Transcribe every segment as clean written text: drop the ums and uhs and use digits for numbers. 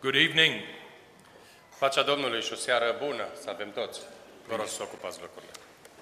Good evening. Pacea Domnului și o seară bună să avem toți. Vă rog să ocupați locurile.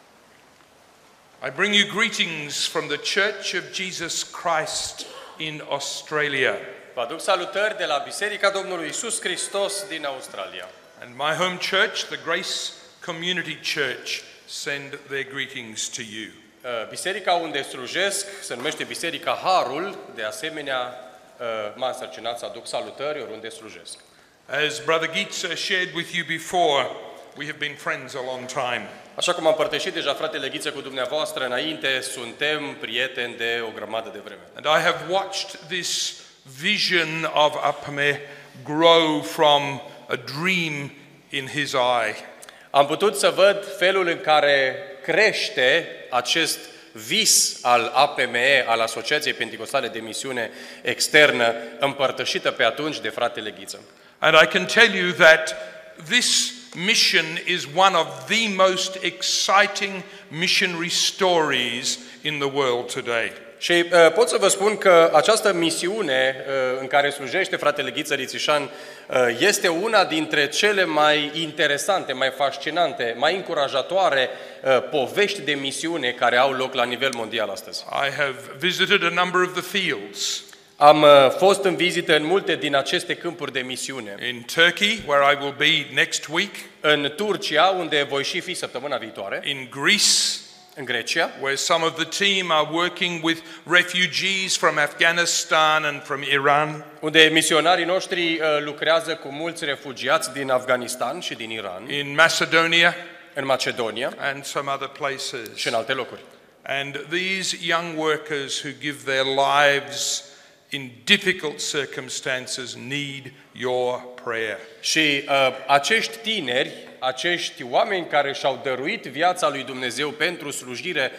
I bring you greetings from the Church of Jesus Christ in Australia. Vă aduc salutări de la Biserica Domnului Iisus Hristos din Australia. And my home church, the Grace Community Church, send their greetings to you. Biserica unde slujesc se numește Biserica Harul, de asemenea m-a însărcinat să aduc salutări oriunde slujesc. As Brother Geetzer shared with you before, we have been friends a long time. Așa cum am împărtășit deja fratele Ghiță cu dumneavoastră înainte, suntem prieteni de o grămadă de vreme. And I have watched this vision of Apame grow from a dream in his eye. Am putut să văd felul în care crește acest vis al APME, al Asociației Penticostale de Misiune Externă, împărtășită pe atunci de fratele Ghiță. And I can tell you that this mission is one of the most exciting missionary stories in the world today. Și pot să vă spun că această misiune în care slujește fratele Ghiță Rițișan este una dintre cele mai interesante, mai fascinante, mai încurajatoare povești de misiune care au loc la nivel mondial astăzi. I have visited a number of the fields. Am fost în vizită în multe din aceste câmpuri de misiune. In Turkey, where I will be next week. În Turcia, unde voi și fi săptămâna viitoare. In Greece, în Grecia, where some of the team are working with refugees from Afghanistan and from Iran. Unde misionarii noștri lucrează cu mulți refugiați din Afganistan și din Iran. In Macedonia, în Macedonia, and some other places. Și în alte locuri. And these young workers who give their lives in difficult circumstances need your prayer. Și acești tineri, acești oameni care și-au dăruit viața lui Dumnezeu pentru slujire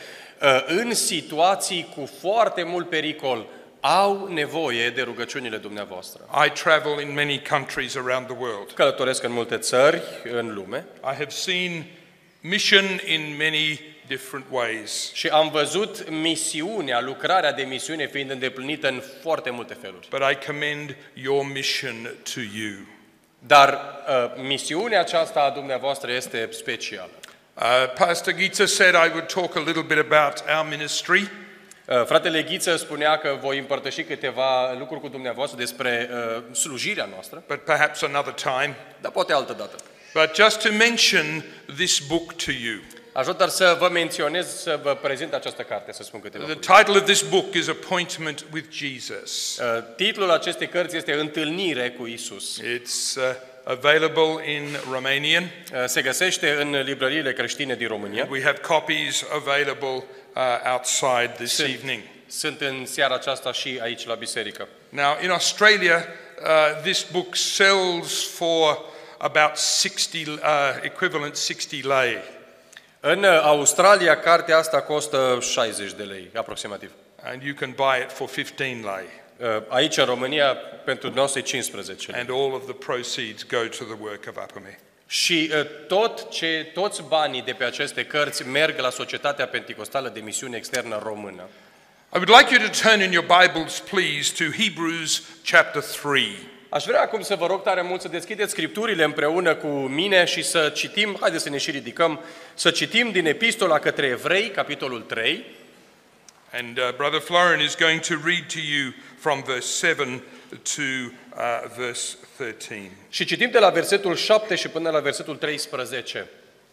în situații cu foarte mult pericol, au nevoie de rugăciunile dumneavoastră. I travel in many countries around the world. Călătoresc în multe țări în lume. I have seen mission in many different ways. Și am văzut misiunea, lucrarea de misiune fiind îndeplinită în foarte multe feluri. But I commend your mission to you. Dar misiunea aceasta a dumneavoastră este specială. Pastor Geetzer said I would talk a little bit about our ministry. Fratele Ghiță spunea că voi împărtăși câteva lucruri cu dumneavoastră despre slujirea noastră. But perhaps another time. Dar poate altă dată. But just to mention this book to you. Aș vrea doar să vă menționez, să vă prezint această carte, să spun câteva lucruri. The title of this book is Appointment with Jesus. Titlul acestei cărți este Întâlnire cu Isus. It's available in Romanian. Se găsește în librăriile creștine din România. We have copies available outside this evening. Sunt în seara aceasta și aici la biserică. Now in Australia, this book sells for about 60 equivalent 60 lei. În Australia, cartea asta costă 60 de lei, aproximativ. And you can buy it for 15 lei. Aici, în România, pentru noi e 15 lei. And all of the proceeds go to the work of APME. Și toți banii de pe aceste cărți merg la Societatea Penticostală de Misiune Externă Română. I would like you to turn in your Bibles, please, to Hebrews chapter 3. Aș vrea acum să vă rog tare mult să deschideți Scripturile împreună cu mine și să citim, haideți să ne și ridicăm, să citim din Epistola către Evrei, capitolul 3. And Brother Florian is going to read to you from verse 7 to verse 13. Și citim de la versetul 7 și până la versetul 13.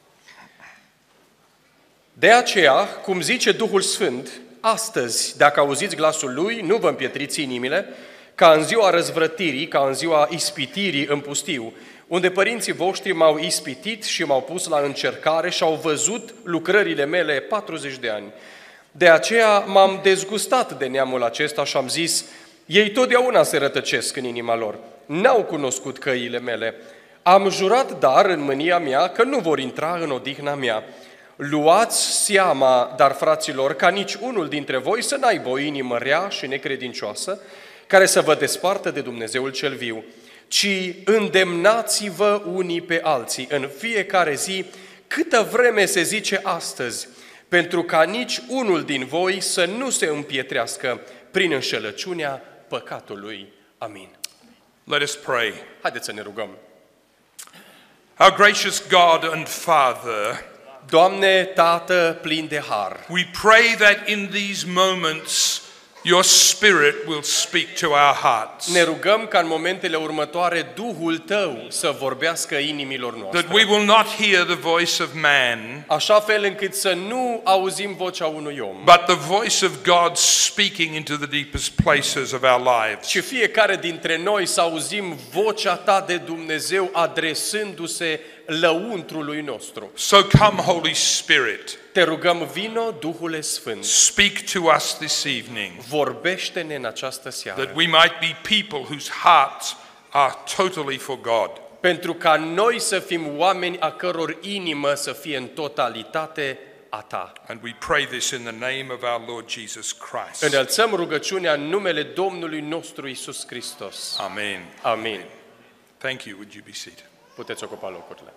De aceea, cum zice Duhul Sfânt, astăzi, dacă auziți glasul Lui, nu vă împietriți inimile, ca în ziua răzvrătirii, ca în ziua ispitirii în pustiu, unde părinții voștri m-au ispitit și m-au pus la încercare și au văzut lucrările mele 40 de ani. De aceea m-am dezgustat de neamul acesta și am zis, ei totdeauna se rătăcesc în inima lor, n-au cunoscut căile mele. Am jurat dar în mânia mea că nu vor intra în odihna mea. Luați seama, dar fraților, ca nici unul dintre voi să n-aibă o inimă rea și necredincioasă, care să vă despartă de Dumnezeul cel viu, ci îndemnați-vă unii pe alții în fiecare zi, câtă vreme se zice astăzi, pentru ca nici unul din voi să nu se împietrească prin înșelăciunea păcatului. Amin. Let us pray. Haideți să ne rugăm. Our gracious God and Father, Doamne, Tată plin de har, we pray that in these moments your Spirit will speak to our hearts. ne rugăm ca în momentele următoare Duhul Tău să vorbească inimilor That noastre. we will not hear the voice of man, Așa fel încât să nu auzim vocea unui om, but the voice of God speaking into the deepest places of our lives. ci fiecare dintre noi să auzim vocea Ta de Dumnezeu adresându-se lăuntrului nostru. So come, Holy Spirit, Te rugăm, vino, Duhule Sfânt, speak to us this evening, vorbește-ne în această that seară, we might be people whose hearts are totally for God. pentru ca noi să fim oameni a căror inimă să fie în totalitate a Ta. And we pray this in the name of our Lord Jesus Christ. Înălțăm rugăciunea în numele Domnului nostru Isus Hristos. Amen. Amin. Thank you. Would you be seated? Puteți ocupa locurile.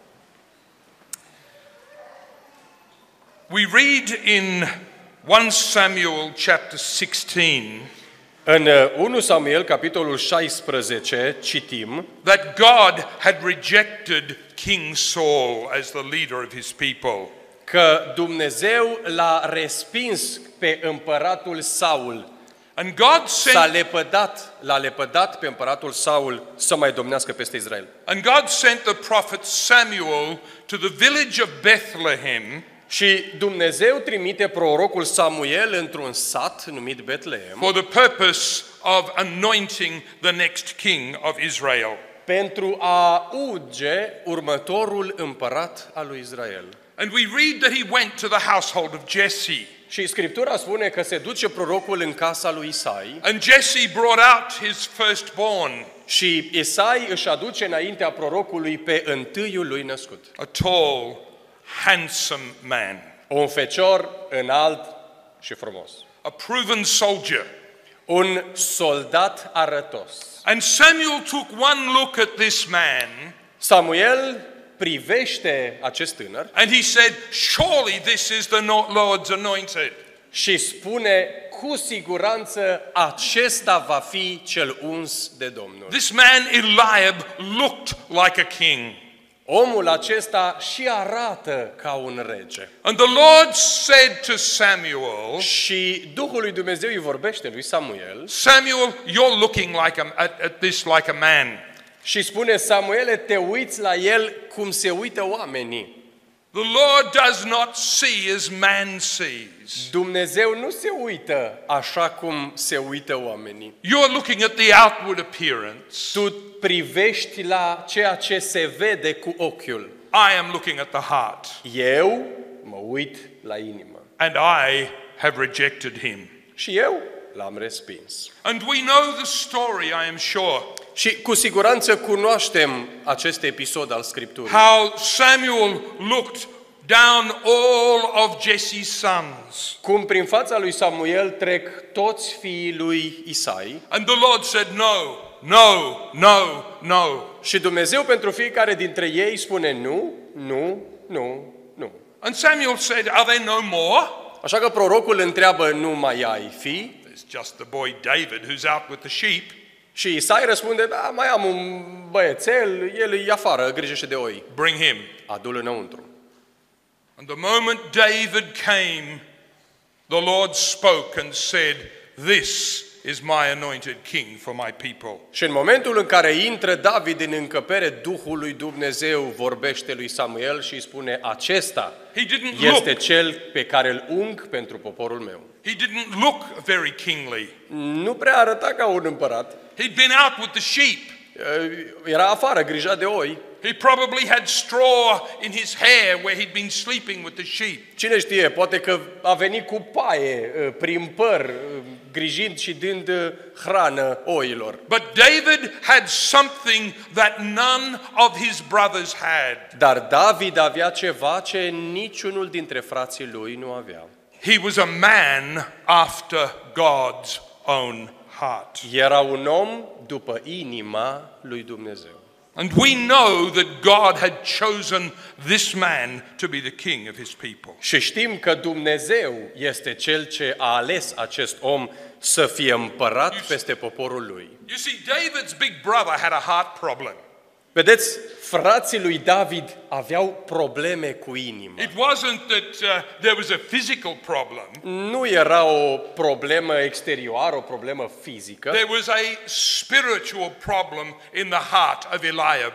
We read in 1 Samuel chapter 16 În 1 Samuel, capitolul 16, citim that God had rejected King Saul as the leader of his people. că Dumnezeu l-a respins pe împăratul Saul. And God L-a lepădat pe împăratul Saul să mai domnească peste Israel. sent the prophet Samuel to the village of Bethlehem Și Dumnezeu trimite prorocul Samuel într-un sat numit Betlehem for the purpose of anointing the next king of Israel. pentru a unge următorul împărat al lui Israel. And we read that he went to the household of Jesse. Și Scriptura spune că se duce prorocul în casa lui Isai And Jesse brought out his firstborn, și Isai își aduce înaintea prorocului pe întâiul lui născut. a tall, handsome man, Un fecior înalt și frumos. a proven soldier. Un soldat arătos. And Samuel took one look at this man Samuel privește acest tânăr and he said, "Surely this is the Lord's anointed." și spune, cu siguranță acesta va fi cel uns de Domnul. This man Eliab looked like a king. Omul acesta și arată ca un rege. And the Lord said to Samuel, Și Duhul lui Dumnezeu îi vorbește lui Samuel "Samuel, you're looking at this like a man." și spune, Samuele, te uiți la el cum se uită oamenii. The Lord does not see as man sees. Dumnezeu nu se uită așa cum se uită oamenii. You're looking at the outward appearance. Tu privești la ceea ce se vede cu ochiul. I am looking at the heart. Eu mă uit la inimă. And I have rejected him. Și eu l-am respins. And we know the story, I am sure. Și cu siguranță cunoaștem acest episod al Scripturii. How Samuel looked down all of Jesse's sons. Cum prin fața lui Samuel trec toți fiii lui Isai And the Lord said, "No, no, no, no." și Dumnezeu pentru fiecare dintre ei spune nu, nu, nu, nu. And Samuel said, "Are there no more?" Așa că prorocul întreabă, nu mai ai fi? There's just the boy David who's out with the sheep. Și Isai răspunde, da, mai am un băiețel, el e afară, grijește de oi. Bring him. Adu-l înăuntru. And the moment David came, the Lord spoke and said, "This is my anointed king for my people." Și în momentul în care intră David în încăpere, Duhul lui Dumnezeu vorbește lui Samuel și îi spune, acesta He didn't este look. cel pe care îl ung pentru poporul meu. He didn't look very kingly. Nu prea arăta ca un împărat. He'd been out with the sheep. Era afară, grija de oi. He probably had straw in his hair where he'd been sleeping with the sheep. Cine știe, poate că a venit cu paie prin păr, grijind și dând hrană oilor. But David had something that none of his brothers had. Dar David avea ceva ce niciunul dintre frații lui nu avea. He was a man after God's own heart. Era un om după inima lui Dumnezeu. And we know that God had chosen this man to be the king of his people. Și știm că Dumnezeu este cel ce a ales acest om să fie împărat peste poporul lui. You see, David's big brother had a heart problem. Vedeți, frații lui David aveau probleme cu inima. It wasn't that there was a physical problem. Nu era o problemă exterioară, o problemă fizică. There was a spiritual problem in the heart of Eliab.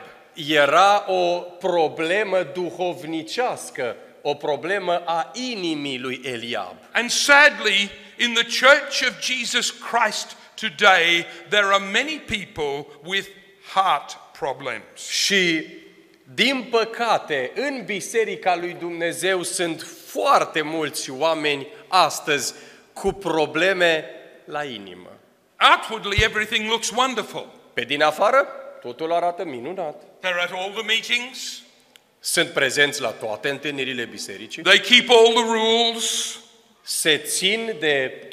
Era o problemă duhovnicească, o problemă a inimii lui Eliab. And sadly, in the church of Jesus Christ today, there are many people with heart problems. Și, din păcate, în Biserica lui Dumnezeu sunt foarte mulți oameni astăzi cu probleme la inimă. Outwardly, everything looks wonderful. Pe din afară, totul arată minunat. They're at all the meetings. Sunt prezenți la toate întâlnirile bisericii. They keep all the rules. Se țin de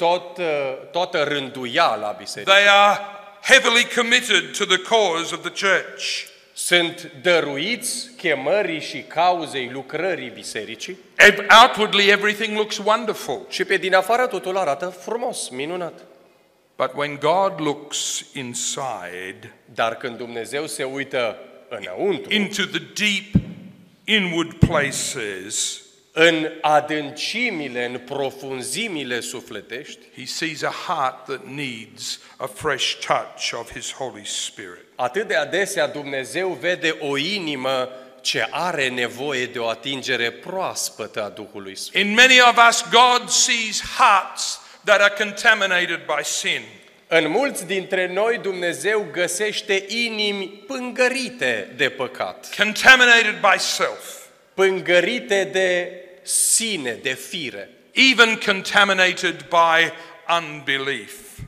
toată rânduiala bisericii. They are heavily committed to the cause of the church. Sunt dăruiți chemării și cauzei lucrării bisericii. Outwardly, everything looks wonderful. Și pe din afară totul arată frumos, minunat. But when God looks inside, Dar când Dumnezeu se uită înăuntru, into the deep inward places, în adâncimile, în profunzimile sufletești, he sees a heart that needs a fresh touch of his Holy Spirit. atât de adesea Dumnezeu vede o inimă ce are nevoie de o atingere proaspătă a Duhului Sfânt. In many of us, God sees hearts that are contaminated by sin. În mulți dintre noi Dumnezeu găsește inimi pângărite de păcat, Contaminated by self, pângărite de sine, de fire, even contaminated by unbelief.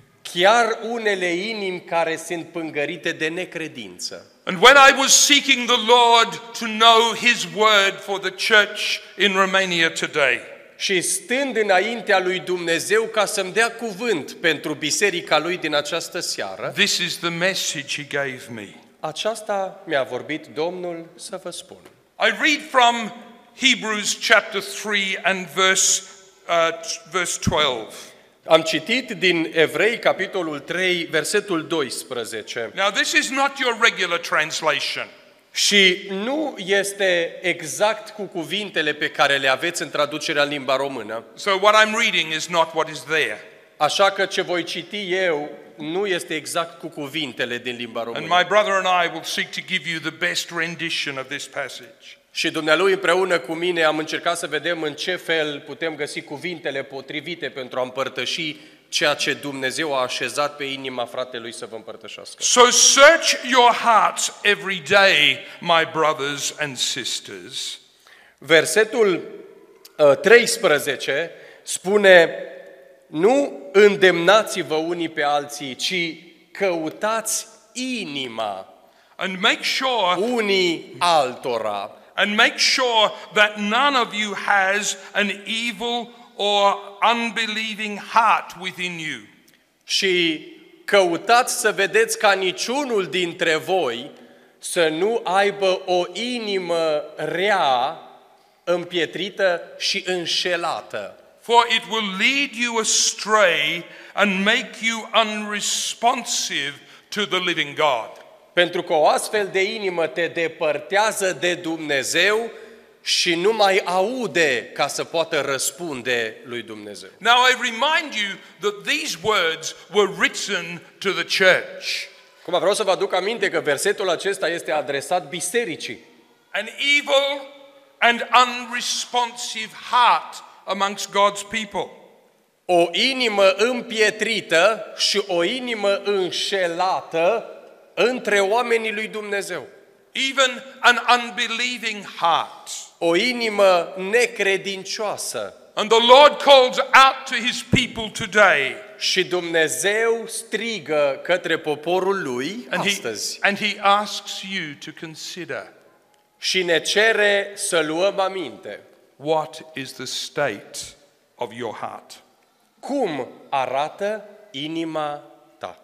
chiar unele inimi care sunt pângărite de necredință. And when I was seeking the Lord to know His word for the church in Romania today, Și stând înaintea lui Dumnezeu ca să-mi dea cuvânt pentru biserica lui din această seară, this is the message He gave me. aceasta mi-a vorbit Domnul să vă spun. I read from Hebrews chapter 3 and verse 12. Am citit din Evrei, capitolul 3, versetul 12. Now, this is not your regular translation. Și nu este exact cu cuvintele pe care le aveți în traducerea în limba română. So what I'm reading is not what is there. Așa că ce voi citi eu nu este exact cu cuvintele din limba And română. my brother and I will seek to give you the best rendition of this passage. Și dumnealui împreună cu mine am încercat să vedem în ce fel putem găsi cuvintele potrivite pentru a împărtăși ceea ce Dumnezeu a așezat pe inima fratelui să vă împărtășească. So search your hearts every day, my brothers and sisters. Versetul 13 spune: nu îndemnați-vă unii pe alții, ci căutați inima And make sure unii altora. that none of you has an evil or unbelieving heart within you. Și căutați să vedeți ca niciunul dintre voi să nu aibă o inimă rea, împietrită și înșelată. For it will lead you astray and make you unresponsive to the living God. Pentru că o astfel de inimă te depărtează de Dumnezeu și nu mai aude ca să poată răspunde lui Dumnezeu. Now I remind you that these words were written to the church. Acum vreau să vă aduc aminte că versetul acesta este adresat bisericii. An evil and unresponsive heart amongst God's people. O inimă împietrită și o inimă înșelată între oamenii lui Dumnezeu. Even an unbelieving heart. O inimă necredincioasă. And the Lord calls out to His people today. Și Dumnezeu strigă către poporul lui astăzi. And He asks you to consider, Și ne cere să luăm aminte. what is the state of your heart? Cum arată inima ta?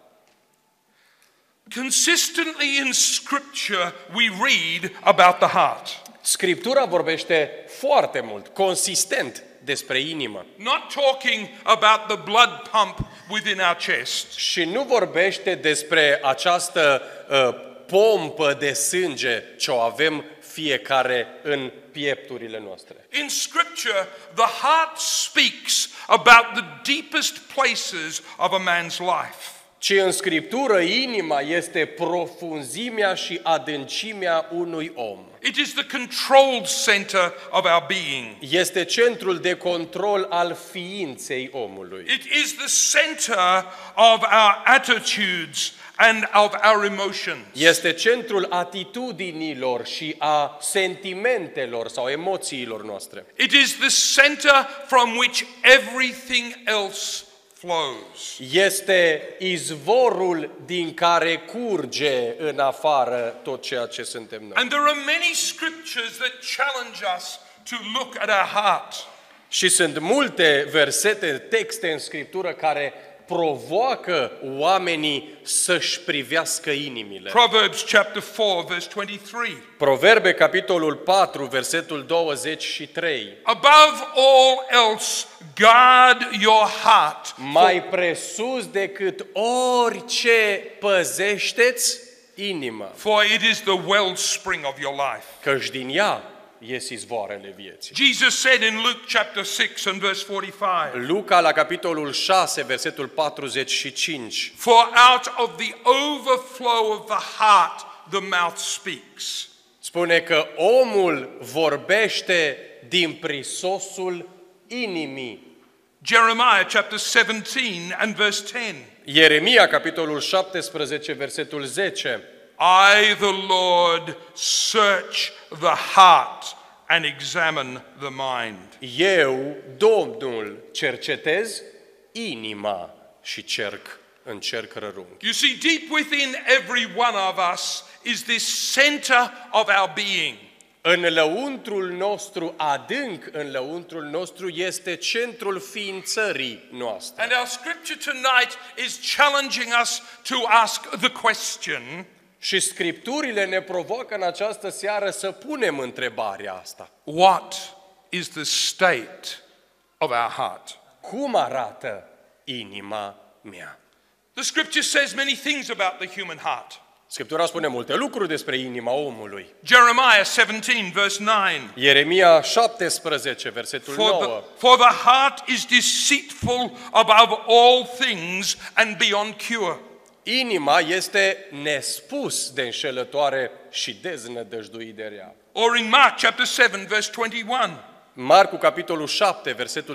Consistently in Scripture we read about the heart. Scriptura vorbește foarte mult, consistent despre inimă. Not talking about the blood pump within our chest. Și nu vorbește despre această pompă de sânge ce o avem fiecare în piepturile noastre. In Scripture, the heart speaks about the deepest places of a man's life. Ci în Scriptură inima este profunzimea și adâncimea unui om. It is the controlled center of our being. Este centrul de control al ființei omului. It is the center of our attitudes and of our emotions. Este centrul atitudinilor și a sentimentelor sau emoțiilor noastre. It is the center from which everything else flows. Este izvorul din care curge în afară tot ceea ce suntem noi. And there are many scriptures that challenge us to look at our heart. Și sunt multe versete, texte în Scriptură care provoacă oamenii să-și privească inimile. Proverbs chapter 4 verse 23. Proverbe capitolul 4, versetul 23. Above all else, guard your heart. Mai presus decât orice păzește-ți inima, For it is the wellspring of your life. căci din ea ies izvoarele vieții. Jesus said in Luke chapter 6 and verse 45, Luca la capitolul 6, versetul 45. for out of the overflow of the heart the mouth speaks. Spune că omul vorbește din prisosul inimii. Jeremiah chapter 17 and verse 10. Ieremia, capitolul 17, versetul 10. I, the Lord, search the heart and examine the mind. Eu, Domnul, cercetez inima și încerc rărunchi. You see, deep within every one of us is this center of our being. În lăuntrul nostru, adânc în lăuntrul nostru, este centrul ființării noastre. And our scripture tonight is challenging us to ask the question, Și Scripturile ne provoacă în această seară să punem întrebarea asta. what is the state of our heart? Cum arată inima mea? The scripture says many things about the human heart. Scriptura spune multe lucruri despre inima omului. Jeremiah 17 verse 9. Ieremia 17, versetul 9. For the heart is deceitful above all things and beyond cure. Inima este nespus de înșelătoare și deznădăjduit de rea. Or in Mark chapter 7 verse 21. Marcu, capitolul 7, versetul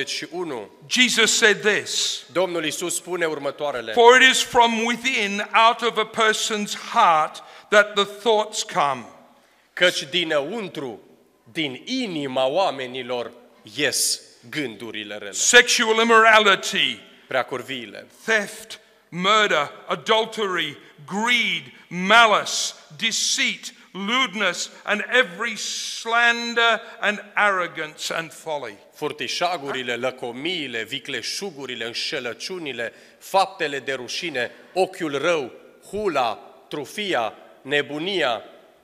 21. Jesus said this, Domnul Iisus spune următoarele. for it is from within, out of a person's heart, that the thoughts come. Căci dinăuntru, din inima oamenilor, ies gândurile rele, Sexual immorality, preacurviile, theft, murder, adultery, greed, malice, deceit, lewdness, and every slander and arrogance and folly. furtișagurile, lăcomiile, vicleșugurile, înșelăciunile, faptele de rușine, ochiul rău, hula, trufia, nebunia.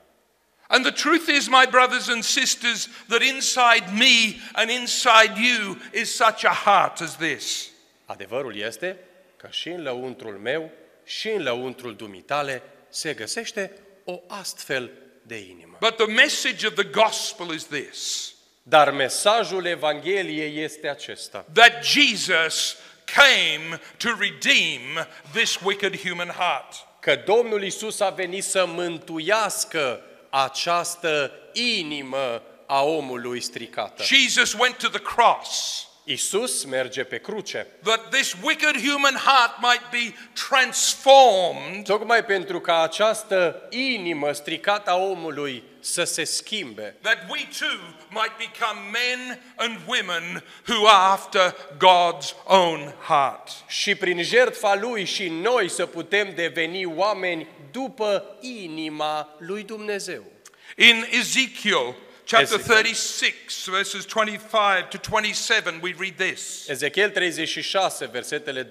And the truth is, my brothers and sisters, that inside me and inside you is such a heart as this. Adevărul este că și în lăuntrul meu și în lăuntrul dumitale se găsește o astfel de inimă. But the message of the gospel is this, Dar mesajul Evangheliei este acesta, that Jesus came to redeem this wicked human heart. că Domnul Iisus a venit să mântuiască această inimă a omului stricată. Jesus went to the cross Iisus merge pe cruce, that this wicked human heart might be transformed tocmai pentru ca această inimă stricată a omului să se schimbe, that we too might become men and women who are after God's own heart. și prin jertfa lui și noi să putem deveni oameni după inima lui Dumnezeu. In Ezekiel chapter Ezekiel. 36 verses 25 to 27 we read this. Ezechiel 36, versetele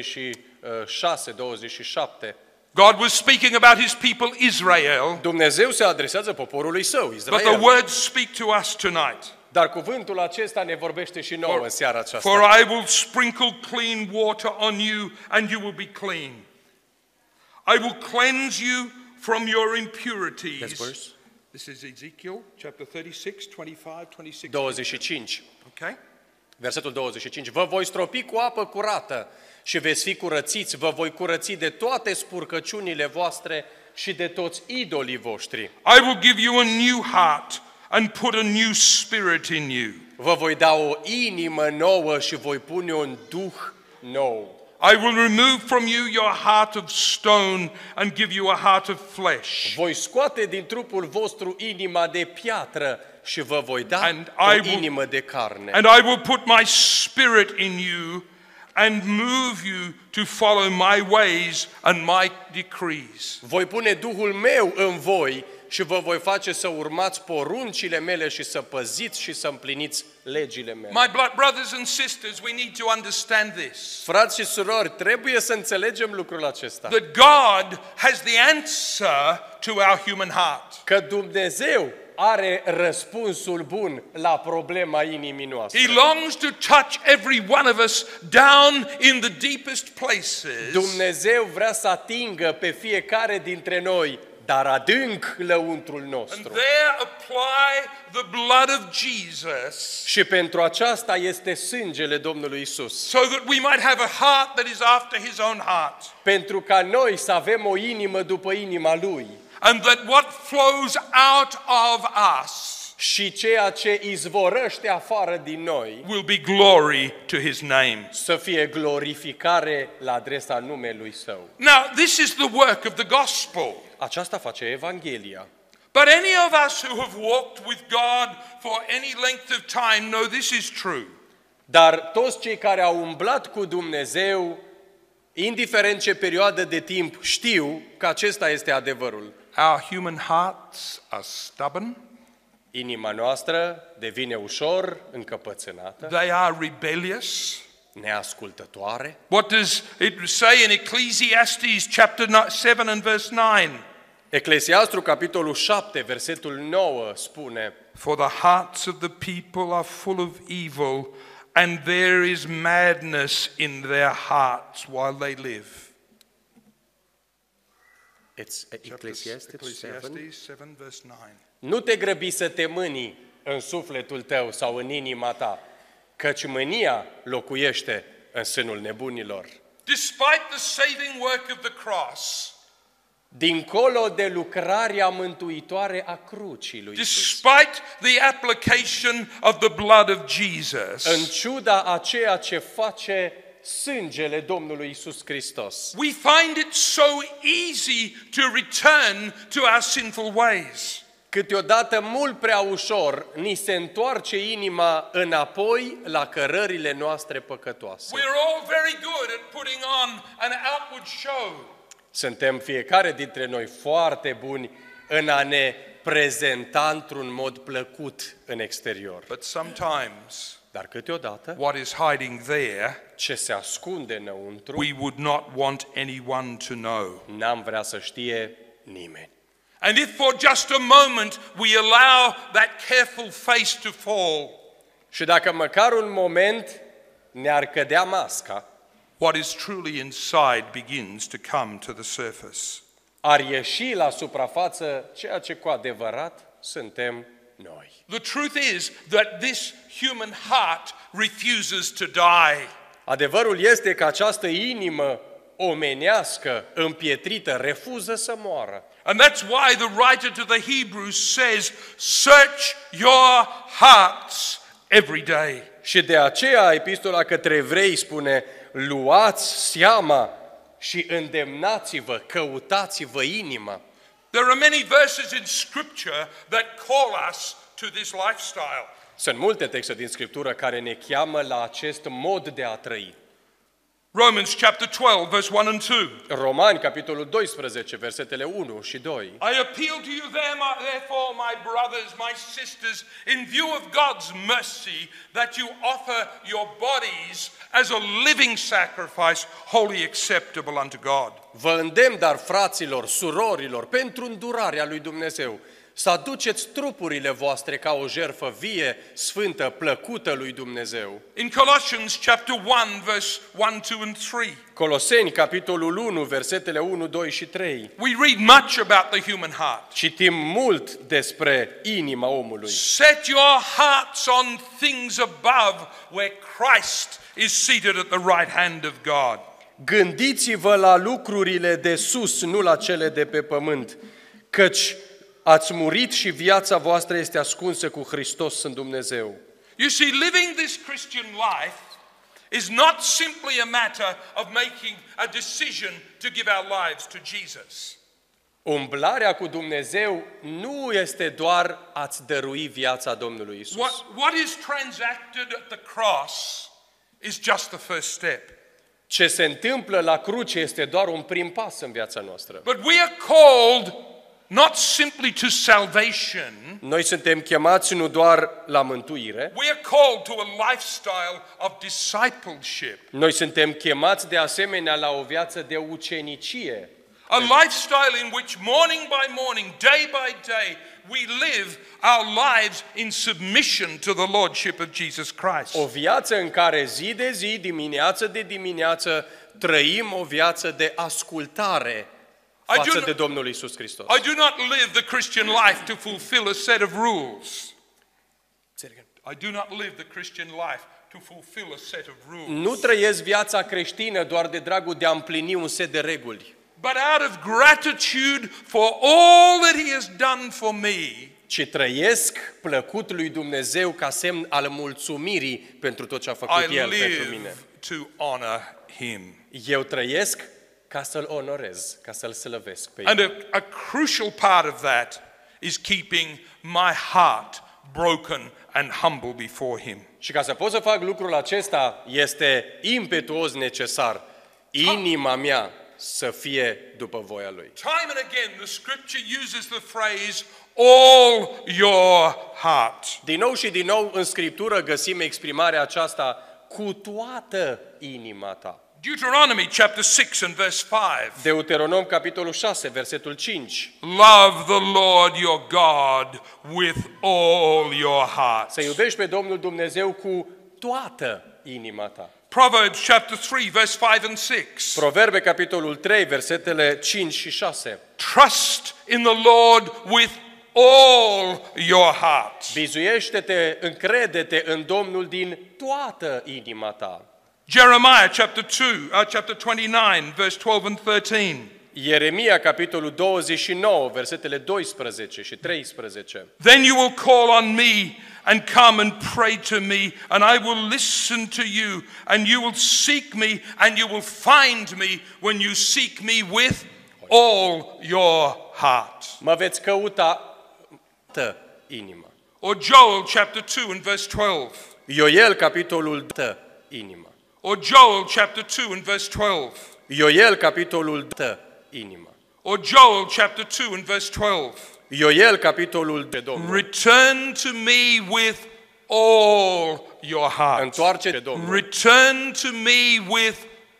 26-27. God was speaking about his people Israel, Dumnezeu se adresează poporului său, but the Israel. words speak to us tonight. Dar cuvântul acesta ne vorbește și nouă în seara aceasta. For I will sprinkle clean water on you, and you will be clean. I will cleanse you from your impurities. Next verse. This is Ezekiel chapter 36, 25, 26. 25. Okay? Versetul 25. Vă voi stropi cu apă curată și veți fi curățiți, vă voi curăți de toate spurcăciunile voastre și de toți idolii voștri. I will give you a new heart and put a new spirit in you. Vă voi da o inimă nouă și voi pune un duh nou. I will remove from you your heart of stone and give you a heart of flesh. Voi scoate din trupul vostru inima de piatră și vă voi da o inimă de carne. And I will put my spirit in you and move you to follow my ways and my decrees. Voi pune Duhul meu în voi și vă voi face să urmați poruncile mele și să păziți și să împliniți legile mele. My brothers and sisters, we need to understand this. Frați și surori, trebuie să înțelegem lucrul acesta. That God has the answer to our human heart. Că Dumnezeu are răspunsul bun la problema inimii noastre. He longs to touch every one of us down in the deepest places. Dumnezeu vrea să atingă pe fiecare dintre noi, dar adânc lăuntrul And nostru. there apply the blood of Jesus. Și pentru aceasta este sângele Domnului Isus. So that we might have a heart that is after his own heart. Pentru ca noi să avem o inimă după inima Lui. And that what flows out of us Și ceea ce izvorăște afară din noi will be glory to his name. să fie glorificare la adresa numelui Său. Now, this is the work of the gospel. Aceasta face Evanghelia. But any of us who have walked with God for any length of time know this is true. Dar toți cei care au umblat cu Dumnezeu, indiferent ce perioadă de timp, știu că acesta este adevărul. Our human hearts are stubborn. Inima noastră devine ușor încăpățânată, They are rebellious. neascultătoare. What does it say in Ecclesiastes chapter 7 and verse 9? Eclesiastru, capitolul 7, versetul 9, spune: For the hearts of the people are full of evil, and there is madness in their hearts while they live. It's Ecclesiastes 7. Ecclesiastes 7 verse 9. Nu te grăbi să te mânii în sufletul tău sau în inima ta, căci mânia locuiește în sânul nebunilor. Despite the saving work of the cross, Dincolo de lucrarea mântuitoare a crucii lui Isus, despite the application of the blood of Jesus, în ciuda a ceea ce face sângele Domnului Isus Hristos, we find it so easy to return to our sinful ways. câteodată mult prea ușor ni se întoarce inima înapoi la cărările noastre păcătoase. We're all very good at putting on an outward show. Suntem fiecare dintre noi foarte buni în a ne prezenta într-un mod plăcut în exterior. But sometimes Dar câteodată, what is hiding there, ce se ascunde înăuntru, we would not want anyone to know. n-am vrea să știe nimeni. And if for just a moment we allow that careful face to fall, Și dacă măcar un moment ne-ar cădea masca, what is truly inside begins to come to the surface. ar ieși la suprafață ceea ce cu adevărat suntem noi. The truth is that this human heart refuses to die. Adevărul este că această inimă omenească, împietrită, refuză să moară. And that's why the writer to the Hebrews says, search your hearts every day. Și de aceea epistola către evrei spune: luați seama și îndemnați-vă, căutați-vă inima. There are many verses in Scripture that call us to this lifestyle. Sunt multe texte din Scriptură care ne cheamă la acest mod de a trăi. Romans chapter 12, verse 1 and 2. Romani, capitolul 12, versetele 1 și 2. I appeal to you therefore, my brothers, my sisters, in view of God's mercy, that you offer your bodies as a living sacrifice, wholly acceptable unto God. Vă îndemn, dar fraților, surorilor, pentru îndurarea lui Dumnezeu, să aduceți trupurile voastre ca o jertfă vie, sfântă, plăcută lui Dumnezeu. In Colossians chapter 1, verse 1, 2 and 3, Coloseni, capitolul 1, versetele 1, 2 și 3. we read much about the human heart. Citim mult despre inima omului. Set your hearts on things above, where Christ is seated at the right hand of God. Gândiți-vă la lucrurile de sus, nu la cele de pe pământ, căci ați murit și viața voastră este ascunsă cu Hristos în Dumnezeu. You see, living this Christian life is not simply a matter of making a decision to give our lives to Jesus. Umblarea cu Dumnezeu nu este doar a-ți dărui viața Domnului Isus. What is transacted at the cross is just the first step. Ce se întâmplă la cruce este doar un prim pas în viața noastră. But we are called not simply to salvation. Noi suntem chemați nu doar la mântuire, We are called to a lifestyle of discipleship. noi suntem chemați de asemenea la o viață de ucenicie. A lifestyle in which morning by morning, day by day, we live our lives in submission to the Lordship of Jesus Christ. O viață în care zi de zi, dimineață de dimineață, trăim o viață de ascultare față de Domnul Iisus Hristos. I do not live the Christian life to fulfill a set of rules. I do not live the Christian life to fulfill a set of rules. Nu trăiesc viața creștină doar de dragul de a împlini un set de reguli, But out of gratitude for all that He has done for me, ci trăiesc plăcut lui Dumnezeu ca semn al mulțumirii pentru tot ce a făcut I El pentru live mine. to honor Him. Eu trăiesc ca să-L onorez, ca să-L slăvesc pe And El. a crucial part of that is keeping my heart broken and humble before Him. Și ca să pot să fac lucrul acesta, este impetuos necesar inima mea să fie după voia Lui. Time and again, the Scripture uses the phrase, all your heart. Din nou și din nou în Scriptură găsim exprimarea aceasta, cu toată inima ta. Deuteronomy chapter 6 and verse 5. Deuteronom, capitolul 6, versetul 5. Love the Lord your God with all your heart. Să iubești pe Domnul Dumnezeu cu toată inima ta. Proverbs chapter 3 verse 5 and 6. Proverbe, capitolul 3, versetele 5 și 6. Trust in the Lord with all your heart. Bizuiește-te, încrede-te în Domnul din toată inima ta. Jeremiah chapter 29 verse 12 and 13. Ieremia, capitolul 29, versetele 12 și 13. Then you will call on me and come and pray to me, and I will listen to you, and you will seek me, and you will find me when you seek me with all your heart. Mă veți căuta toată inima. Or Joel chapter 2 and verse 12. Ioel, capitolul toată inima. Or Joel chapter 2 and verse 12. Ioel, capitolul toată inima. Or Joel chapter 2 and verse 12. Ioel, capitolul de Domnul. Return to me with all your heart. Întoarce-te, Domnul. Return to me with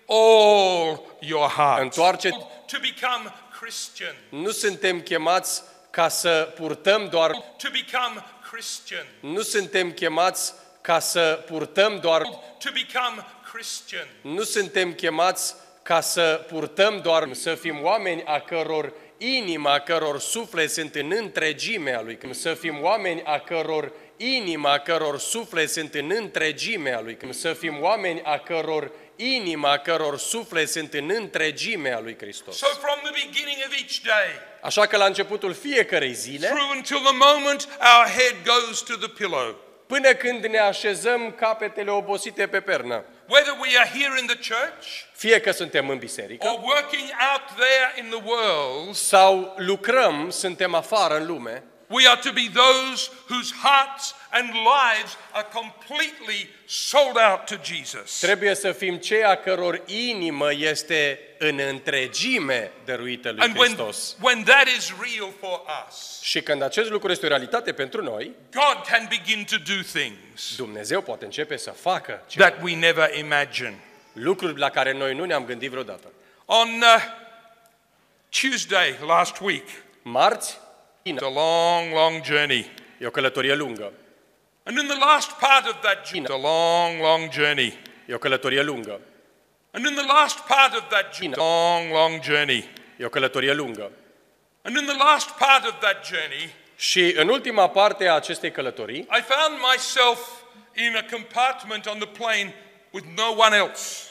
all your heart. Întoarce. To become Christian. Nu suntem chemați ca să purtăm doar. To become Christian. Nu suntem chemați ca să purtăm doar. To become Christian. Nu suntem chemați ca să purtăm doar, să fim oameni a căror inima, a căror suflet sunt în întregimea Lui. Să fim oameni a căror inima, a căror suflet sunt în întregimea Lui. Să fim oameni a căror inima, a căror suflet sunt în întregimea Lui Hristos. So from the beginning of each day, Așa că la începutul fiecărei zile, through until the moment our head goes to the pillow, până când ne așezăm capetele obosite pe pernă, whether we are here in the church fie că suntem în biserică or working out there in the world, sau lucrăm, suntem afară în lume, we are to be those whose hearts and lives are completely sold out to Jesus. trebuie să fim cei a căror inimă este în întregime dăruită lui And Hristos. when that is real for us, Și când acest lucru este o realitate pentru noi, God can begin to do things Dumnezeu poate începe să facă ceva, that we never imagined. lucruri la care noi nu ne-am gândit vreodată. On Tuesday last week, Marți, It's a long, long journey. E o călătorie lungă. And in the last part of that journey, it's a long, long journey. E o călătorie lungă. And in the last part of that journey, long, long journey. E o călătorie lungă. And in the last part of that journey, Și în ultima parte a acestei călătorii, I found myself in a compartment on the plane with no one else.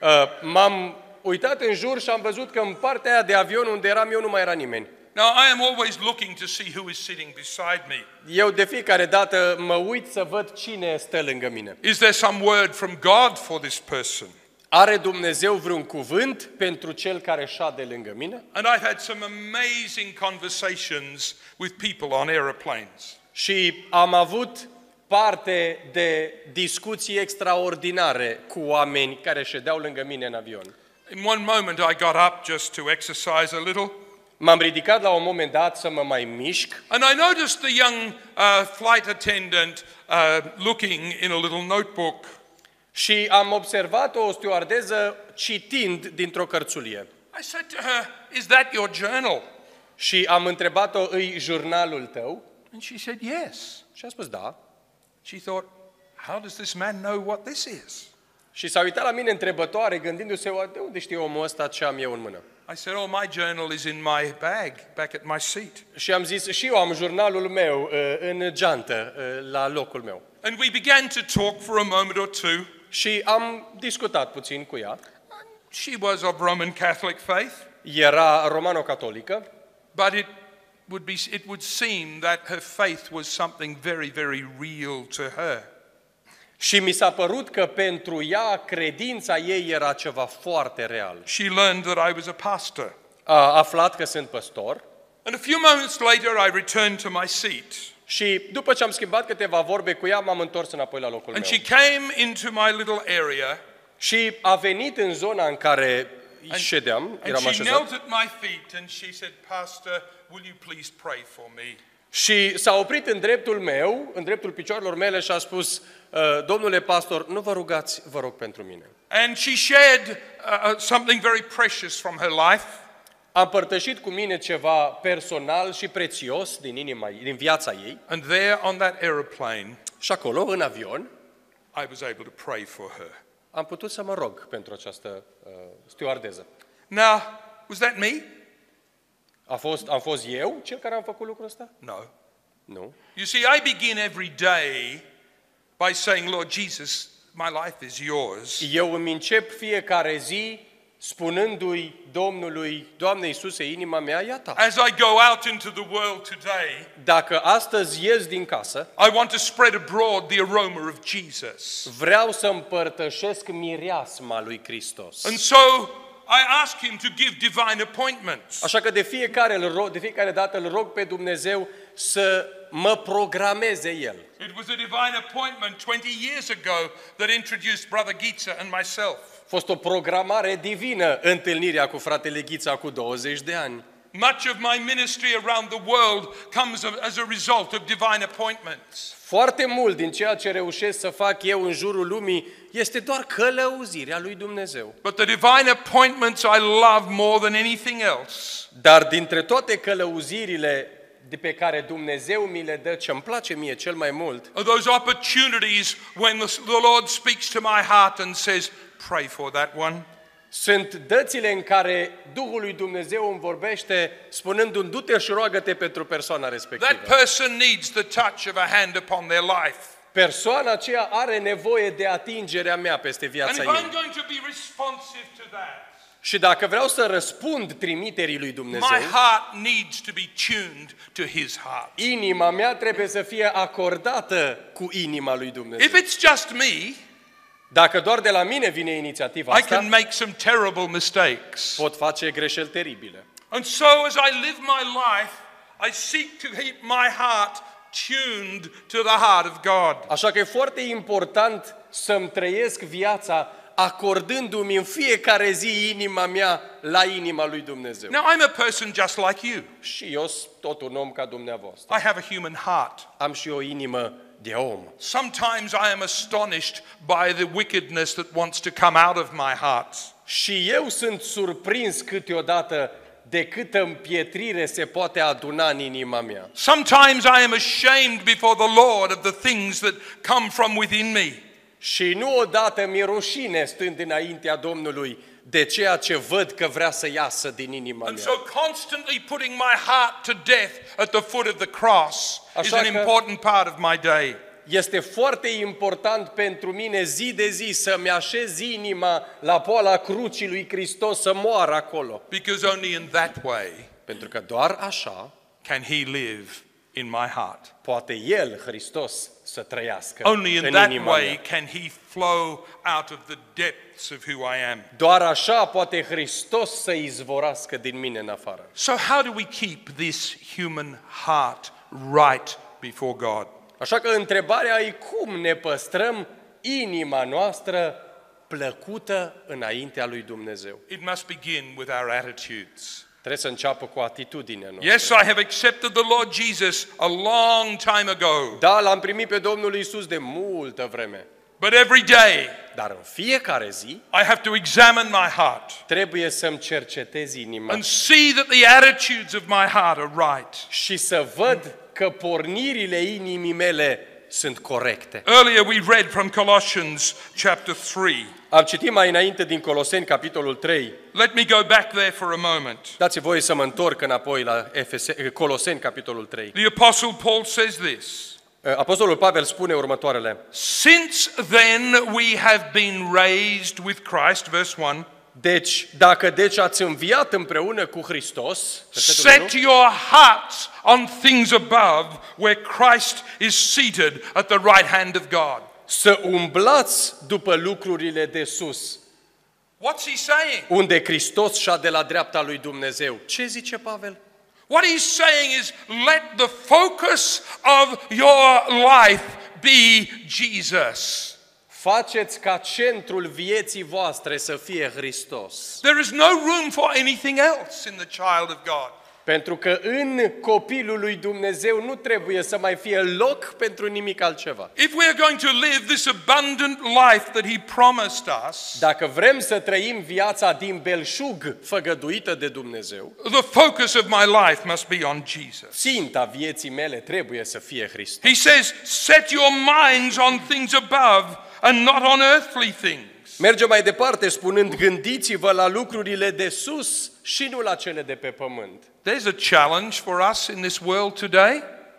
m-am uitat în jur și am văzut că în partea aia de avion unde eram eu nu mai era nimeni. Now, I am always looking to see who is sitting beside me. Eu de fiecare dată mă uit să văd cine stă lângă mine. Is there some word from God for this person? Are Dumnezeu vreun cuvânt pentru cel care șade lângă mine? And I've had some amazing conversations with people on aeroplanes. Și am avut parte de discuții extraordinare cu oameni care ședeau lângă mine în avion. In one moment, I got up just to exercise a little. M-am ridicat la un moment dat să mă mai mișc And I noticed the young flight attendant looking in a little notebook. și am observat o stewardeză citind dintr-o cărțulie. I said to her, "Is that your journal?" Și am întrebat-o, îi jurnalul tău? And she said, "Yes." Și a spus da. She thought, "How does this man know what this is?" Și s-a uitat la mine întrebătoare, gândindu-se, de unde știe omul ăsta ce am eu în mână? I said, "Oh, my journal is in my bag, back at my seat." Și am zis, și eu am jurnalul meu în geantă, la locul meu. And we began to talk for a moment or two. Și am discutat puțin cu ea. She was of Roman Catholic faith, Era romano-catolică, but it would seem that her faith was something very, very real to her. și mi s-a părut că pentru ea credința ei era ceva foarte real. She learned that I was a pastor. A aflat că sunt păstor And a few moments later, I returned to my seat. și după ce am schimbat câteva vorbe cu ea, m-am întors înapoi la locul And meu. she came into my little area, Și a venit în zona în care ședeam, and eram she așezat, knelt at my feet and she said, "Pastor, will you please pray for me?" și s-a oprit în dreptul meu, în dreptul picioarelor mele și a spus, domnule pastor, nu vă rugați, vă rog pentru mine. And she shared something very precious from her life. A împărtășit cu mine ceva personal și prețios din viața ei And there on that aeroplane, și acolo, în avion, I was able to pray for her. am putut să mă rog pentru această stewardeză. Now, was that me? Am fost eu cel care am făcut lucrul ăsta? No. Nu. You see, I begin every day by saying, "Lord Jesus, my life is yours." Eu îmi încep fiecare zi spunându-i Domnului, Doamne Iisuse, inima mea e a ta. As I go out into the world today, Dacă astăzi ies din casă, I want to spread abroad the aroma of Jesus. vreau să împărtășesc mireasma lui Hristos. And so I ask him to give divine appointments. Așa că de fiecare dată îl rog pe Dumnezeu să mă programeze El. It was a divine appointment 20 years ago that introduced Brother Gitza and myself. A fost o programare divină întâlnirea cu fratele Ghița cu 20 de ani. Much of my ministry around the world comes as a result of divine appointments. Foarte mult din ceea ce reușesc să fac eu în jurul lumii este doar călăuzirea lui Dumnezeu. But the divine appointments I love more than anything else. Dar dintre toate călăuzirile de pe care Dumnezeu mi le dă, ce îmi place mie cel mai mult, Are those opportunities when the Lord speaks to my heart and says, "Pray for that one." sunt dățile în care Duhul lui Dumnezeu îmi vorbește spunându-mi, du-te și roagă-te pentru persoana respectivă. That person needs the touch of a hand upon their life. Persoana aceea are nevoie de atingerea mea peste And viața if ei. I'm going to be responsive to that, Și dacă vreau să răspund trimiterii lui Dumnezeu, my heart needs to be tuned to His heart. inima mea trebuie să fie acordată cu inima lui Dumnezeu. If it's just me, Dacă doar de la mine vine inițiativa I can asta, make some terrible mistakes. pot face greșeli teribile. And so as I live my life, I seek to keep my heart tuned to the heart of God. Așa că e foarte important să-mi trăiesc viața acordându-mi în fiecare zi inima mea la inima lui Dumnezeu. Now, I'm a person just like you. Și eu sunt tot un om ca dumneavoastră. I have a human heart. Am și o inimă de om. Sometimes I am astonished by the wickedness that wants to come out of my heart. Și eu sunt surprins câteodată de câtă împietrire se poate aduna în inima mea. Sometimes I am ashamed before the Lord of the things that come from within me. Și nu odată mi-e rușine stând înaintea Domnului de ceea ce văd că vrea să iasă din inima And mea. so constantly putting my heart to death at the foot of the cross is Așa an că- important part of my day. Este foarte important pentru mine zi de zi să-mi așez inima la poala crucii lui Hristos, să moară acolo. Because only in that way Pentru că doar așa can He live in my heart. poate El, Hristos, să trăiască Only in în that inima way mea. can He flow out of the depths of who I am. Doar așa poate Hristos să izvorască din mine în afară. So how do we keep this human heart right before God? Așa că întrebarea e cum ne păstrăm inima noastră plăcută înaintea lui Dumnezeu. It must begin with our attitudes. Trebuie să înceapă cu atitudinea noastră. Yes, I have accepted the Lord Jesus a long time ago, Da, l-am primit pe Domnul Iisus de multă vreme, but every day dar în fiecare zi I have to examine my heart trebuie să-mi cercetez inima and see that the attitudes of my heart are right. și să văd că pornirile inimii mele sunt corecte. Earlier we read from Colossians chapter 3. Am citit mai înainte din Coloseni, capitolul 3. Let me go back there for a moment. Dați voie să mă întorc înapoi la Coloseni, capitolul 3. The Apostle Paul says this. Apostolul Pavel spune următoarele. Since then we have been raised with Christ, verse 1. Deci, dacă ați înviat împreună cu Hristos, versetul Set 1, your hearts on things above, where Christ is seated at the right hand of God. să umblați după lucrurile de sus, What's he saying? unde Hristos și-a de la dreapta lui Dumnezeu. Ce zice Pavel? What he's saying is, let the focus of your life be Jesus. Faceți ca centrul vieții voastre să fie Hristos. There is no room for anything else in the child of God. Pentru că în copilul lui Dumnezeu nu trebuie să mai fie loc pentru nimic altceva. If we are going to live this abundant life that he promised us, Dacă vrem să trăim viața din belșug făgăduită de Dumnezeu, the focus of my life must be on Jesus. ținta vieții mele trebuie să fie Hristos. He says, set your minds on things above and not on earthly things. Merge mai departe spunând, gândiți-vă la lucrurile de sus și nu la cele de pe pământ. There's a challenge for us in this world today.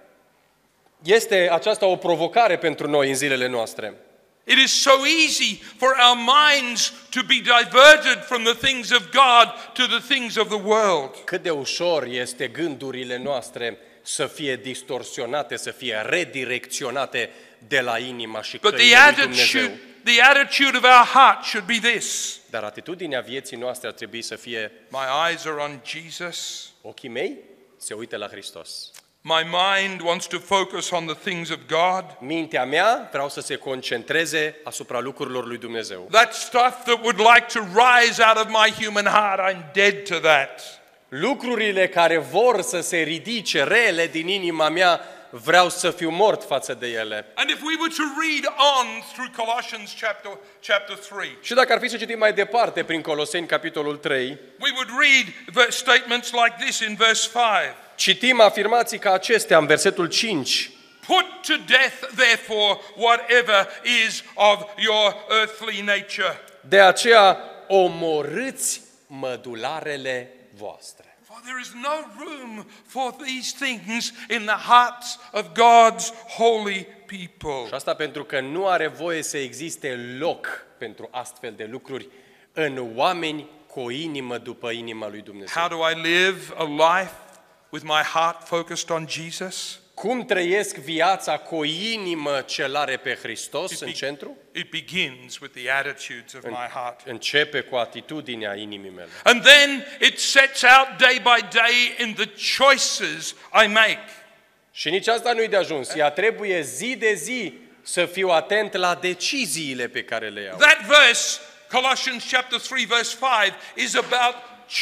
Este aceasta o provocare pentru noi în zilele noastre. It is so easy for our minds to be diverted from the things of God to the things of the world. Cât de ușor este gândurile noastre să fie distorsionate, să fie redirecționate de la inima și But căile lui Dumnezeu. the attitude of our heart should be this. Dar atitudinea vieții noastre ar trebui să fie, My eyes are on Jesus. ochii mei se uită la Hristos. My mind wants to focus on the things of God. Mintea mea vreau să se concentreze asupra lucrurilor lui Dumnezeu. That stuff that would like to rise out of my human heart, I'm dead to that. Lucrurile care vor să se ridice rele din inima mea, vreau să fiu mort față de ele. And if we were to read on through Colossians chapter 3, Și dacă ar fi să citim mai departe prin Coloseni, capitolul 3, we would read statements like this in verse 5. citim afirmații ca acestea în versetul 5. Put to death, therefore, whatever is of your earthly nature. De aceea omorâți mădularele voastre. For there is no room for these things in the hearts of God's holy people. Și asta pentru că nu are voie să existe loc pentru astfel de lucruri în oameni cu o inimă după inima lui Dumnezeu. How do I live a life with my heart focused on Jesus? Cum trăiesc viața cu o inimă ce l-are pe Hristos în centru? It begins with the attitudes of my heart. Începe cu atitudinea inimii mele. And then it sets out day by day in the choices I make. Și nici asta nu-i de ajuns. Ea trebuie zi de zi să fiu atent la deciziile pe care le iau. That verse, Colossians chapter 3 verse 5, is about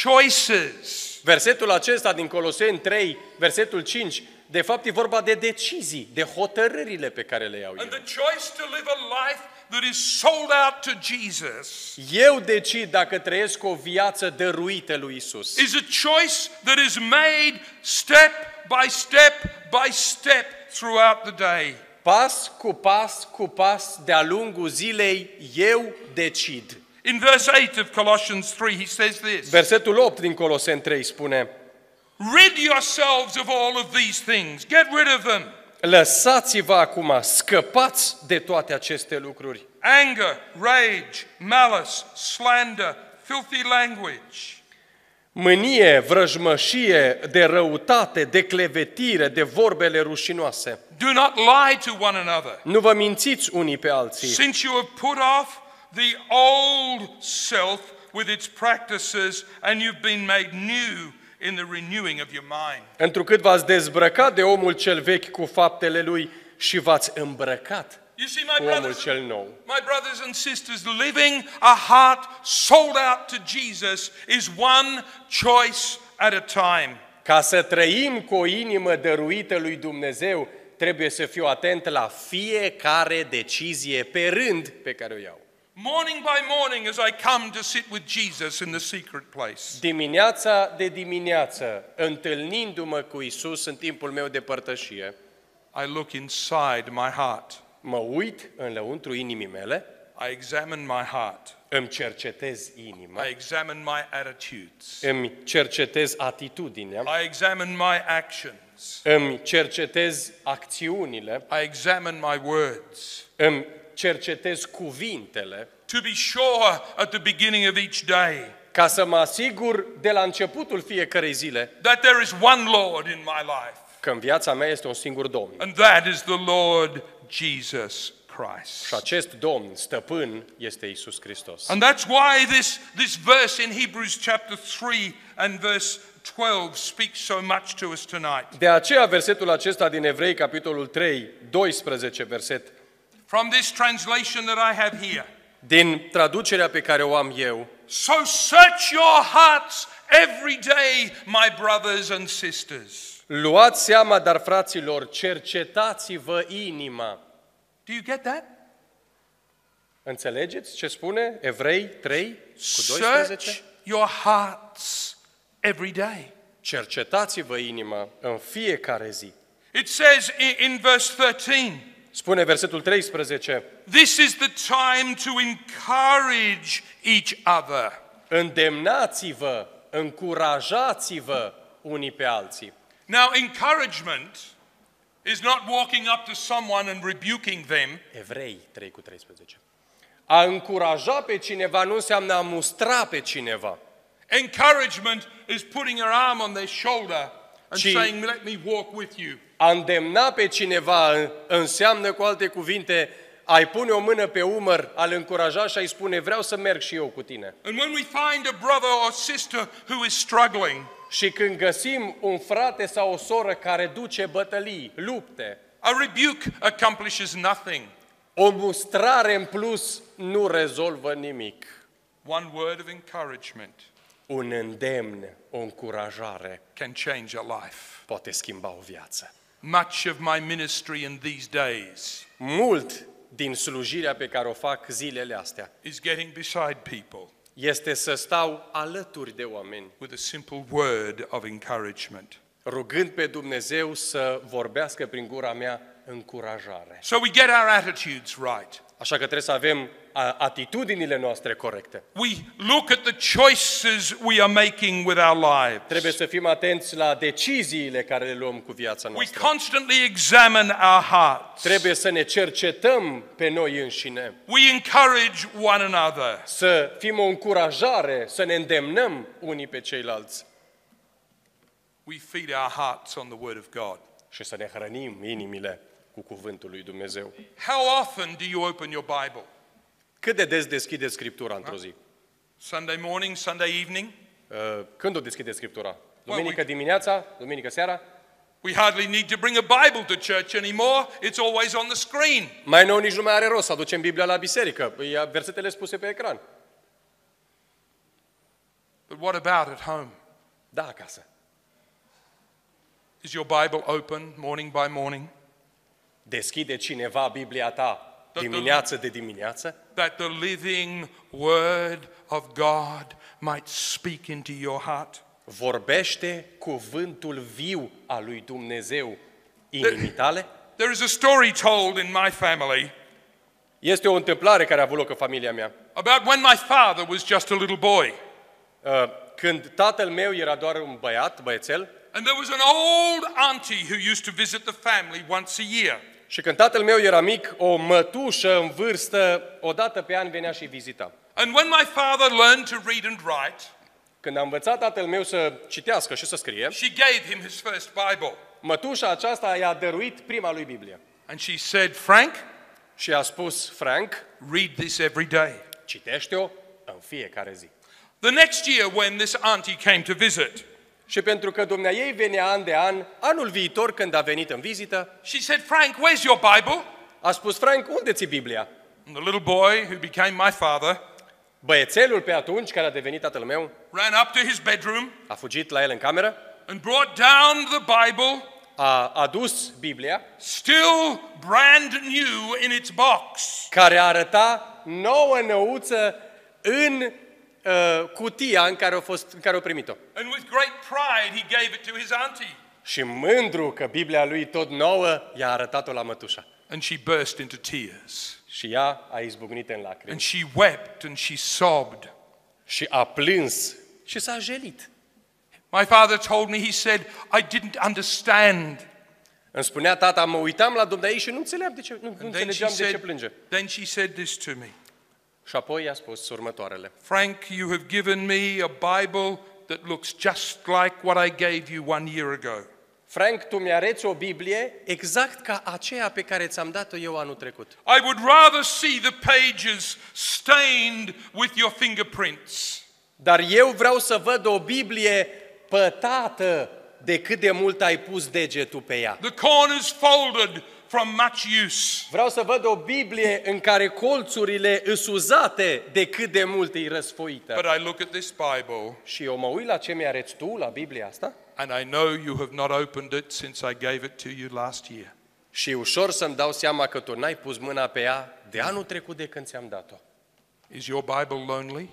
choices. Versetul acesta din Coloseni 3, versetul 5, de fapt e vorba de decizii, de hotărârile pe care le iau And eu. the choice to live a life that is sold out to Jesus Eu decid dacă trăiesc o viață dăruită lui Isus. is a choice that is made step by step by step throughout the day. Pas cu pas, de-a lungul zilei, eu decid. In verse 8 of Colossians 3, he says this: Versetul 8 din Coloseni 3 spune: rid yourselves of all of these things. Get rid of them. Lăsați-vă acum, scăpați de toate aceste lucruri. Anger, rage, malice, slander, filthy language. Mânie, vrăjmășie, de răutate, de clevetire, de vorbele rușinoase. Do not lie to one another, Nu vă mințiți unii pe alții, since you have put off the old self with its practices and you've been made new in the renewing of your mind. întrucât v-ați dezbrăcat de omul cel vechi cu faptele lui și v-ați îmbrăcat You see, cu omul cel nou. my brothers and sisters, living a heart sold out to Jesus is one choice at a time. Ca să trăim cu o inimă dăruită lui Dumnezeu, trebuie să fiu atent la fiecare decizie pe rând pe care o iau. Morning by morning as I come to sit with Jesus in the secret place. Dimineața de dimineață, întâlnindu-mă cu Isus în timpul meu de părtășie, I look inside my heart. mă uit în lăuntru inimii mele, I examine my heart. îmi cercetez inima, I examine my attitudes. îmi cercetez atitudinea, I examine my actions. îmi cercetez acțiunile, I examine my words. îmi cercetez cuvintele, To be sure at the beginning of each day ca să mă asigur de la începutul fiecărei zile that there is one Lord in my life, că în viața mea este un singur Domn. and that is the Lord Jesus Christ. Și acest Domn, stăpân, este Isus Hristos. And that's why this verse in Hebrews chapter 3 and verse 12 speaks so much to us tonight. De aceea versetul acesta din Evrei, capitolul 3, 12 verset, From this translation that I have here. din traducerea pe care o am eu, So search your hearts every day, my brothers and sisters. luați seama, dar fraților, cercetați-vă inima. Do you get that? Înțelegeți ce spune Evrei 3 cu 12? Search your hearts every day. Cercetați-vă inima în fiecare zi. It says in verse 13, Spune versetul 13, this is the time to encourage each other. îndemnați-vă, încurajați-vă unii pe alții. Now, encouragement is not walking up to someone and rebuking them. Evrei 3 cu 13. A încuraja pe cineva nu înseamnă a mustra pe cineva, Encouragement is putting your arm on their shoulder and Ci- saying, let me walk with you. a îndemna pe cineva înseamnă, cu alte cuvinte, ai pune o mână pe umăr, a-l încuraja și a-i spune, vreau să merg și eu cu tine. And when we find a brother or sister who is struggling, Și când găsim un frate sau o soră care duce bătălii, lupte, a rebuke accomplishes nothing. o mustrare în plus nu rezolvă nimic. One word of encouragement Un îndemn, o încurajare can change a life. poate schimba o viață. Much of my ministry in these days Mult din slujirea pe care o fac zilele astea is getting beside people este să stau alături de oameni, with a simple word of encouragement. rugând pe Dumnezeu să vorbească prin gura mea încurajare. So we get our attitudes right. Așa că trebuie să avem atitudinile noastre corecte. We look at the choices we are making with our Trebuie lives. să fim atenți la deciziile care le luăm cu viața We noastră. constantly examine our hearts. Trebuie să ne cercetăm pe noi înșine, We encourage one another. să fim o încurajare, să ne îndemnăm unii pe ceilalți We feed our hearts on the Word of God. și să ne hrănim inimile cu cuvântul lui Dumnezeu. How often do you open your Bible? Cât de des deschideți Scriptura într-o zi? Sunday morning, Sunday evening? Când o deschideți Scriptura? Duminică dimineața? Duminică seara? We hardly need to bring a Bible to church anymore. It's always on the screen. Mai nou nici nu mai are rost să aducem Biblia la biserică. Versetele spuse pe ecran. But what about at home? Da, acasă. Is your Bible open morning by morning? Deschide cineva Biblia ta dimineață de dimineață, that the living word of God might speak into your heart. vorbește cuvântul viu al lui Dumnezeu inimii tale. There is a story told in my family Este o întâmplare care a avut loc în familia mea. about when my father was just a little boy. Când tatăl meu era doar un băiețel, And there was an old auntie who used to visit the family once a year. și când tatăl meu era mic, o mătușă în vârstă, o dată pe an venea și vizita. And when my father learned to read and write, Când a învățat tatăl meu să citească și să scrie, she gave him his first Bible. mătușa aceasta i-a dăruit prima lui Biblie. And she said, Frank, Și a spus, Frank, read this every day. citește-o în fiecare zi. The next year when this auntie came to visit, Și pentru că dumneaei venea an de an, anul viitor când a venit în vizită, she said, Frank, where's your Bible? a spus, Frank, unde ți Biblia? And the little boy who became my father Băiețelul pe atunci, care a devenit tatăl meu, ran up to his bedroom a fugit la el în cameră, and brought down the Bible, a adus Biblia, still brand new in its box. care arăta nouă năuță în cutia în care o primit-o. And with great pride, he gave it to his auntie. Și mândru că Biblia lui tot nouă, i-a arătat-o la mătușa. And she burst into tears. Și ea a izbucnit în lacrimi. And she wept and she sobbed. Și a plâns și s-a jelit. My father told me, he said, I didn't understand. Îmi spunea tata, mă uitam la dumneai și nu înțelegeam And then she de ce said, plânge. said this to me. Și apoi i-a spus următoarele. Frank, you have given me a Bible that looks just like what I gave you 1 year ago. Frank, tu mi-arăți o Biblie exact ca aceea pe care ți-am dat-o eu anul trecut. I would rather see the pages stained with your fingerprints. Dar eu vreau să văd o Biblie pătată de cât de mult ai pus degetul pe ea. The corners folded from much use. Vreau să văd o Biblie în care colțurile îs uzate de cât de mult e răsfoită. But I look at this Bible Și eu mă uit la ce mi-arăți tu la Biblia asta and I know you have not opened it since I gave it to you last year. și e ușor să-mi dau seama că tu n-ai pus mâna pe ea de anul trecut de când ți-am dat-o. Is your Bible lonely?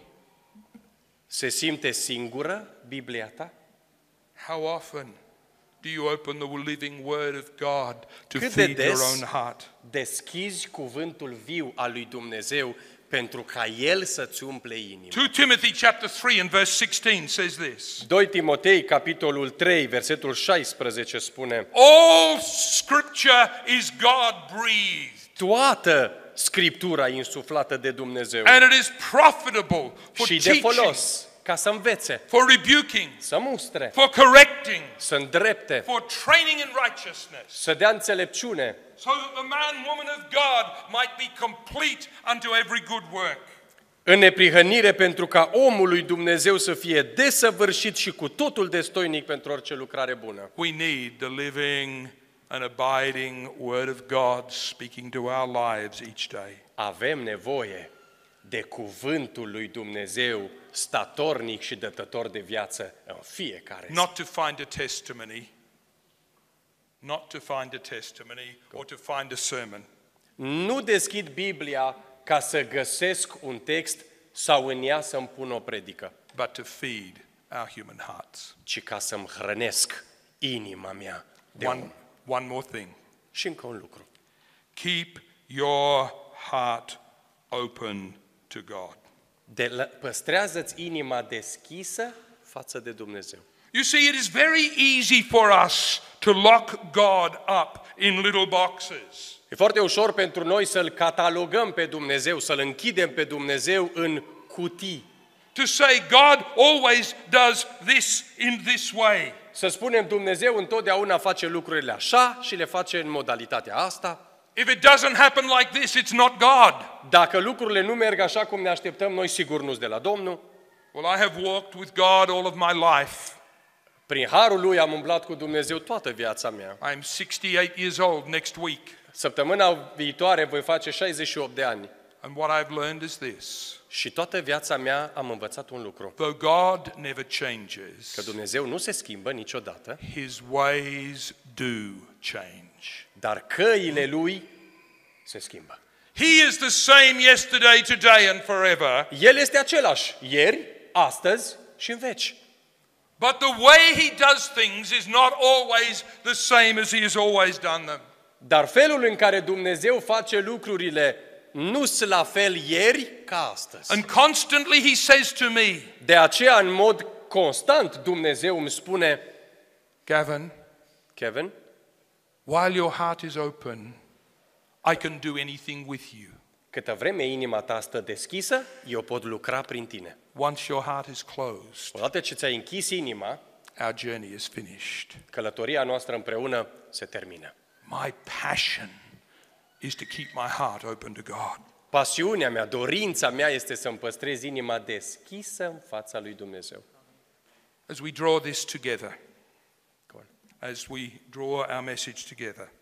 Se simte singură Biblia ta? How often do you open the living word of God to Cât de feed your des own heart? deschizi cuvântul viu al lui Dumnezeu pentru ca El să-ți umple inima. 2 Timothy chapter 3 and verse 16 says this. 2 Timotei, capitolul 3, versetul 16 spune: All scripture is God-breathed, toată Scriptura e insuflată de Dumnezeu and it is profitable for și de teaching, folos ca să învețe, for rebuking, să mustre, for correcting, să îndrepte, for training in righteousness, să dea înțelepciune, so that the man, woman of God might be complete unto every good work. în neprihănire, pentru ca omul lui Dumnezeu să fie desăvârșit și cu totul destoinic pentru orice lucrare bună. We need the living and abiding Word of God speaking to our lives each day. Avem nevoie de cuvântul lui Dumnezeu statornic și dătător de viață în fiecare zi. Not to find a testimony, not to find a testimony or to find a sermon, Nu deschid Biblia ca să găsesc un text sau în ea să-mi pun o predică, but to feed our human hearts. ci ca să-mi hrănesc inima mea de om. One more thing. Și încă un lucru. Keep your heart open to God. Păstrează-ți inima deschisă față de Dumnezeu. You see, it is very easy for us to lock God up in little boxes. E foarte ușor pentru noi să-L catalogăm pe Dumnezeu, să-L închidem pe Dumnezeu în cutii. To say God always does this in this way. Să spunem Dumnezeu întotdeauna face lucrurile așa și le face în modalitatea asta. If it doesn't happen like this, it's not God. Dacă lucrurile nu merg așa cum ne așteptăm, noi sigur nu-s de la Domnul. Well, I have walked with God all of my life. Prin harul Lui am umblat cu Dumnezeu toată viața mea. I am 68 years old next week. Săptămâna viitoare voi face 68 de ani. And what I've learned is this. Și toată viața mea am învățat un lucru. Though God never changes, Că Dumnezeu nu se schimbă niciodată, His ways do change. dar căile Lui se schimbă. He is the same yesterday, today and forever. El este același ieri, astăzi și în veci. But the way he does things is not always the same as he has always done them. Dar felul în care Dumnezeu face lucrurile nu sunt la fel ieri ca astăzi. And constantly he says to me, De aceea, în mod constant, Dumnezeu îmi spune, Gavin, Kevin, while your heart is open, I can do anything with you. câtă vreme inima ta stă deschisă, eu pot lucra prin tine. Once your heart is closed, Odată ce ți-ai închis inima, our journey is finished. călătoria noastră împreună se termină. My passion is to keep my heart open to God. Pasiunea mea, dorința mea este să-mi păstrez inima deschisă în fața lui Dumnezeu. As we draw this together, as we draw our message together,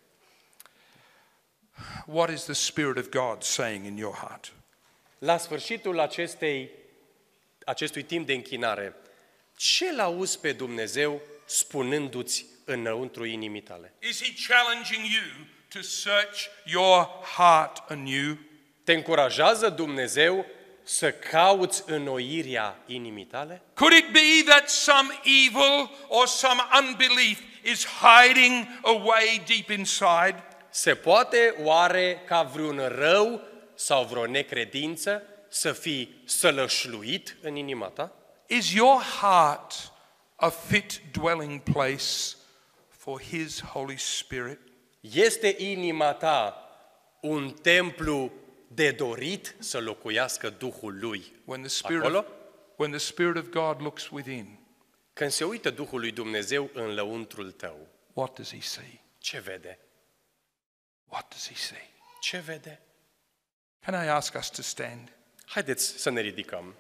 what is the Spirit of God saying in your heart? La sfârșitul acestui timp de închinare, ce l-auzi pe Dumnezeu spunându-ți înăuntru inimii tale? Is he challenging you to search your heart anew? Te încurajează Dumnezeu să cauți înnoirea inimii tale? Could it be that some evil or some unbelief is hiding away deep inside? Se poate oare ca vreun rău sau vreo necredință să fii sălășluit în inima ta? Is your heart a fit dwelling place for His Holy Spirit? Este inima ta un templu de dorit să locuiască Duhul Lui acolo? When the Spirit of God looks within, Când se uită Duhul lui Dumnezeu în lăuntrul tău, what does He see? ce vede? What does He see? Ce vede? Can I ask us to stand? Haideți să ne ridicăm.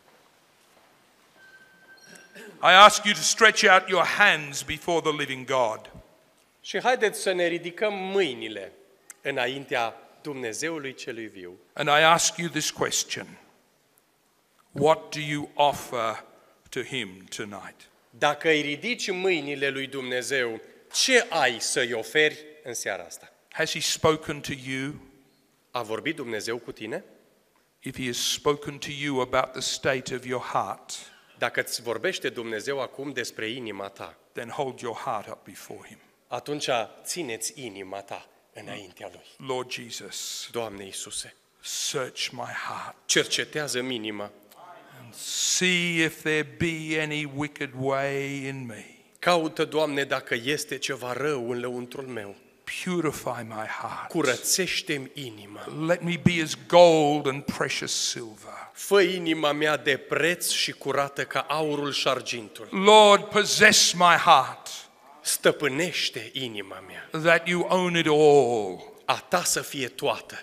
I ask you to stretch out your hands before the living God. Și haideți să ne ridicăm mâinile înaintea Dumnezeului celui viu. And I ask you this question. What do you offer to Him tonight? Dacă îi ridici mâinile lui Dumnezeu, ce ai să-i oferi în seara asta? Has He spoken to you? A vorbit Dumnezeu cu tine? If He has spoken to you about the state of your heart, Dacă îți vorbește Dumnezeu acum despre inima ta, then hold your heart up before Him. atunci țineți inima ta înaintea Lui. Lord Jesus, Doamne Iisuse, search my heart. cercetează-mi inima, See if there be any wicked way in me. caută, Doamne, dacă este ceva rău în lăuntrul meu. Purify my heart. Curățește-mi inima. Let me be as gold and precious silver. Fă inima mea de preț și curată ca aurul și argintul. Lord, possess my heart, Stăpânește inima mea. that you own it all. A ta să fie toată.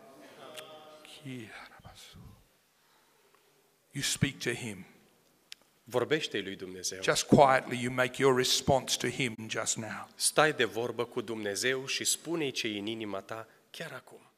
You speak to Him. Vorbește-i lui Dumnezeu. Just quietly, you make your response to Him just now. Stai de vorbă cu Dumnezeu și spune-i ce e în inima ta chiar acum.